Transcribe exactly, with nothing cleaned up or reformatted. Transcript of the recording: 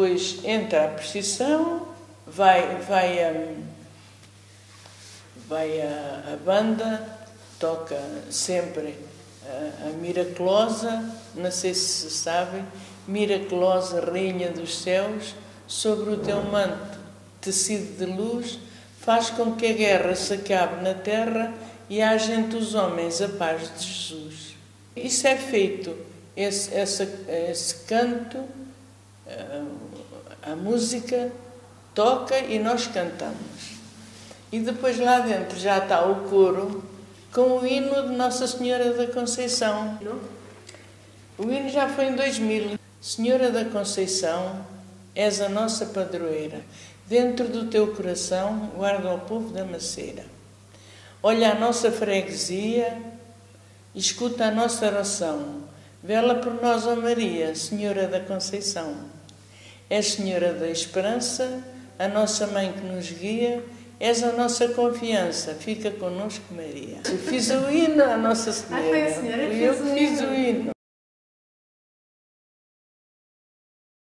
depois entra a procissão, vai, vai, a, vai a, a banda, toca sempre a, a Miraculosa, não sei se sabem, Miraculosa, Rainha dos Céus, sobre o teu manto, tecido de luz, faz com que a guerra se acabe na terra e haja entre os homens a paz de Jesus. Isso é feito, esse, esse, esse canto, a, a música toca e nós cantamos. E depois lá dentro já está o coro com o hino de Nossa Senhora da Conceição. O hino já foi em dois mil. Senhora da Conceição, és a nossa padroeira. Dentro do teu coração guarda o povo da Maceira. Olha a nossa freguesia, escuta a nossa oração. Vela por nós, ó Maria, Senhora da Conceição. És Senhora da Esperança, a nossa mãe que nos guia. És a nossa confiança, fica connosco, Maria. Eu fiz o hino à Nossa Senhora. Ah, foi a senhora que Eu fez o fiz hino. o